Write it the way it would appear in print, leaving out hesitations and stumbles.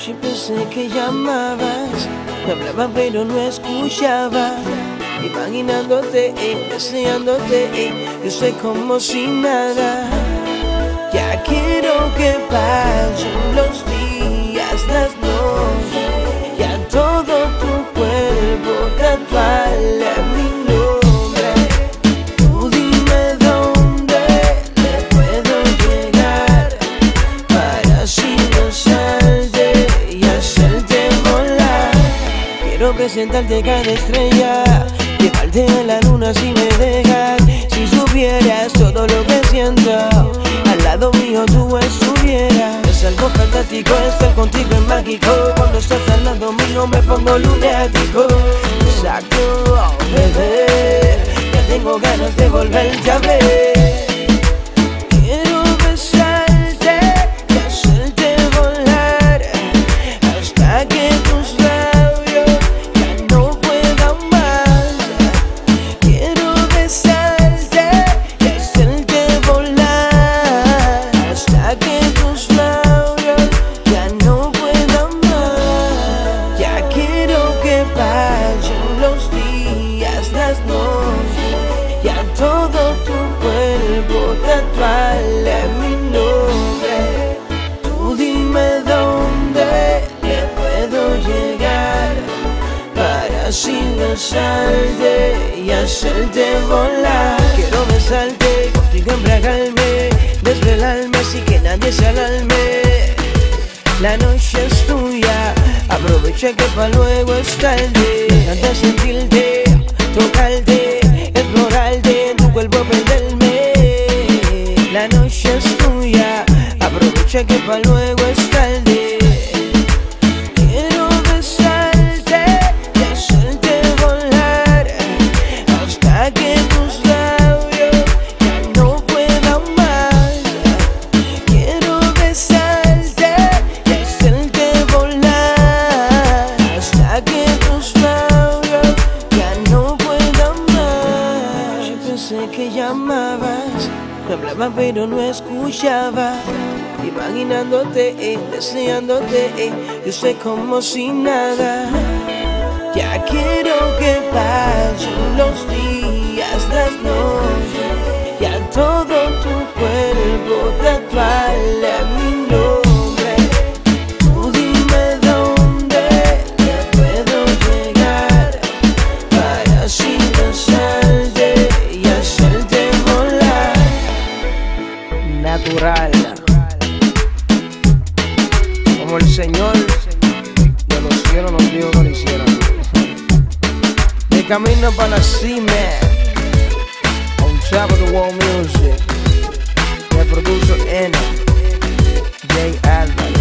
Yo pensé que llamabas, me hablaba pero no escuchaba. Imaginándote, deseándote, yo soy como si nada. Ya quiero que pasen los días, las noches, ya todo tu cuerpo tatuarle mi nombre. Tú dime dónde le puedo llegar para así besarte y hacerte volar. Quiero presentarte cada estrella, llevarte a la luna si me dejas. Si supieras todo lo que siento, al lado mío tú estuvieras. Es algo fantástico estar contigo, es mágico. Cuando estás al lado mío me pongo lunático. Exacto, bebé, ya tengo ganas de volverte a ver. Quiero besarte y hacerte volar hasta que tus labios ya no puedan más. Quiero besarte y hacerte volar hasta que tus labios ya no puedan más. Ya quiero que pasen los días, las noches, ya todo tu cuerpo tatuarle mi nombre. Tú dime dónde le puedo llegar para así besarte y hacerte volar. Quiero besarte, contigo embriagarme, desvelarme así que nadie se alarme. La noche es tuya, aprovecha que pa' luego es tarde. Me encanta sentirte, tocarte, explorarte, en tu cuerpo perderme. La noche es tuya, aprovecha que pa' luego es tarde. Quiero besarte y hacerte volar hasta que tus labios ya no puedan más. Quiero besarte y hacerte volar hasta que tus labios ya no puedan más. Yo pensé que llamabas, me hablaba pero no escuchaba. Imaginándote, deseándote, yo soy como si nada. Ya quiero que pasen los días, las noches, ya todo tu cuerpo tatuarle mi nombre. Tú dime dónde le puedo llegar para así besarte y hacerte volar. Natural, como el Señor de los cielos nos dijo que lo hiciera. De camino para la cima, on top of the world music, el producer N. J. Alvarez.